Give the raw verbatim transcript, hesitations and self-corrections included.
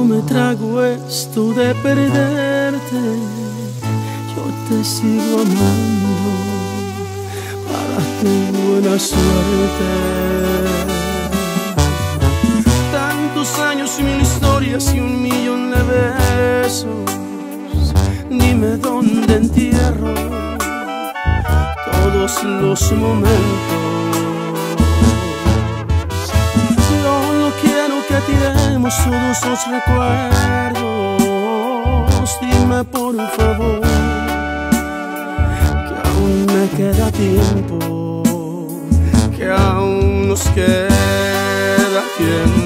no me trago esto de perderte. Yo te sigo amando para tu buena suerte. Tantos años y mil historias y un millón de besos. Dime dónde entierro todos los momentos. Solo quiero que tiremos todos los recuerdos. Dime por favor que aún me queda tiempo, que aún nos queda tiempo.